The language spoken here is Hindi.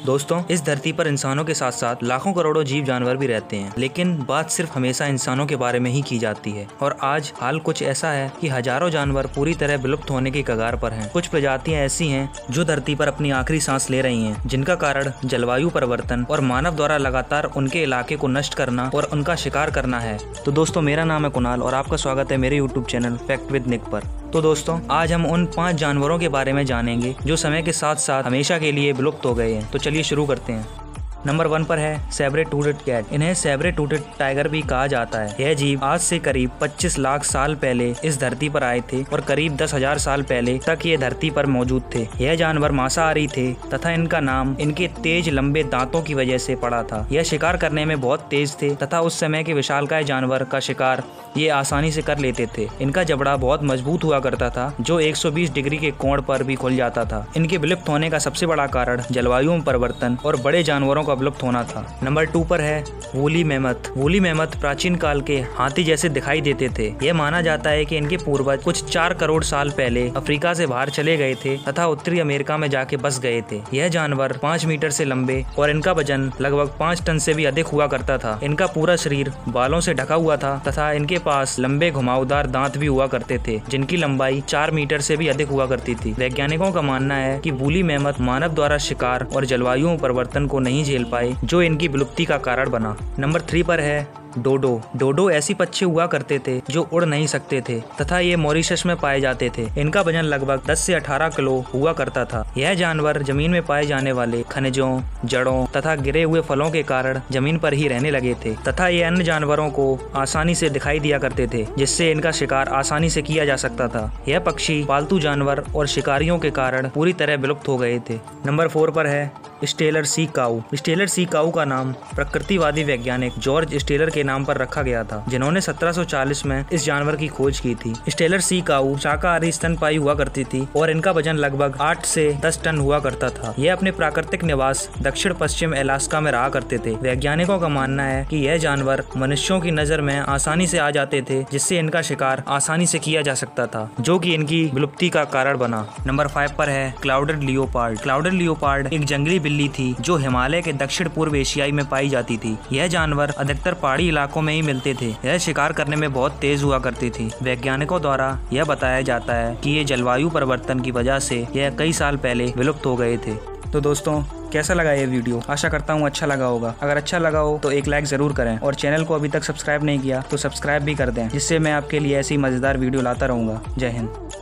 दोस्तों, इस धरती पर इंसानों के साथ साथ लाखों करोड़ों जीव जानवर भी रहते हैं, लेकिन बात सिर्फ हमेशा इंसानों के बारे में ही की जाती है। और आज हाल कुछ ऐसा है कि हजारों जानवर पूरी तरह विलुप्त होने की कगार पर हैं। कुछ प्रजातियां ऐसी हैं जो धरती पर अपनी आखिरी सांस ले रही हैं, जिनका कारण जलवायु परिवर्तन और मानव द्वारा लगातार उनके इलाके को नष्ट करना और उनका शिकार करना है। तो दोस्तों, मेरा नाम है कुणाल और आपका स्वागत है मेरे YouTube channel fact with Nick पर। तो दोस्तों, आज हम उन 5 जानवरों के बारे में जानेंगे जो समय के साथ साथ हमेशा के लिए विलुप्त हो गए हैं। तो चलिए शुरू करते हैं। नंबर 1 पर है सैब्रे टूटेड कैट। इन्हें सैब्रे टूटेड टाइगर भी कहा जाता है। यह जीव आज से करीब 25 लाख साल पहले इस धरती पर आए थे और करीब 10,000 साल पहले तक ये धरती पर मौजूद थे। यह जानवर मांसाहारी थे तथा इनका नाम इनके तेज लंबे दांतों की वजह से पड़ा था। यह शिकार करने में बहुत तेज थे तथा उस समय के विशालकाय जानवर का शिकार ये आसानी से कर लेते थे। इनका जबड़ा बहुत मजबूत हुआ करता था, जो 120 डिग्री के कोण पर भी खुल जाता था। इनके विलुप्त होने का सबसे बड़ा कारण जलवायु में परिवर्तन और बड़े जानवरों का विलुप्त होना था। नंबर 2 पर है वूली मैमथ। वूली मैमथ प्राचीन काल के हाथी जैसे दिखाई देते थे। यह माना जाता है कि इनके पूर्वज कुछ 4 करोड़ साल पहले अफ्रीका से बाहर चले गए थे तथा उत्तरी अमेरिका में जाके बस गए थे। यह जानवर 5 मीटर से लंबे और इनका वजन लगभग 5 टन से भी अधिक हुआ करता था। इनका पूरा शरीर बालों से ढका हुआ था तथा इनके पास लंबे घुमावदार दांत भी हुआ करते थे, जिनकी लंबाई 4 मीटर से भी अधिक हुआ करती थी। वैज्ञानिकों का मानना है कि वूली मैमथ मानव द्वारा शिकार और जलवायु परिवर्तन को नहीं झेल पाए, जो इनकी विलुप्ति का कारण बना। नंबर 3 पर है डोडो। डोडो ऐसी पक्षी हुआ करते थे जो उड़ नहीं सकते थे तथा ये मॉरिशस में पाए जाते थे। इनका वजन लगभग 10 से 18 किलो हुआ करता था। यह जानवर जमीन में पाए जाने वाले खनिजों, जड़ों तथा गिरे हुए फलों के कारण जमीन पर ही रहने लगे थे तथा ये अन्य जानवरों को आसानी से दिखाई दिया करते थे, जिससे इनका शिकार आसानी से किया जा सकता था। यह पक्षी पालतू जानवर और शिकारियों के कारण पूरी तरह विलुप्त हो गए थे। नंबर 4 पर है स्टेलर सी काऊ। स्टेलर सी काऊ का नाम प्रकृतिवादी वैज्ञानिक जॉर्ज स्टेलर के नाम पर रखा गया था, जिन्होंने 1740 में इस जानवर की खोज की थी। स्टेलर सी काऊ शाकाहारी स्तनपायी हुआ करती थी और इनका वजन लगभग 8 से 10 टन हुआ करता था। यह अपने प्राकृतिक निवास दक्षिण पश्चिम अलास्का में रहा करते थे। वैज्ञानिकों का मानना है कि यह जानवर मनुष्यों की नजर में आसानी से आ जाते थे, जिससे इनका शिकार आसानी से किया जा सकता था, जो कि इनकी विलुप्ति का कारण बना। नंबर 5 पर है क्लाउडेड लियोपार्ड। क्लाउडेड लियोपार्ड एक जंगली बिल्ली थी जो हिमालय के दक्षिण पूर्व एशियाई में पाई जाती थी। यह जानवर अधिकतर पहाड़ी इलाकों में ही मिलते थे। यह शिकार करने में बहुत तेज हुआ करती थी। वैज्ञानिकों द्वारा यह बताया जाता है कि ये जलवायु परिवर्तन की वजह से यह कई साल पहले विलुप्त हो गए थे। तो दोस्तों, कैसा लगा ये वीडियो? आशा करता हूँ अच्छा लगा होगा। अगर अच्छा लगा हो तो एक लाइक जरूर करें और चैनल को अभी तक सब्सक्राइब नहीं किया तो सब्सक्राइब भी कर दें, जिससे मैं आपके लिए ऐसी मजेदार वीडियो लाता रहूंगा। जय हिंद।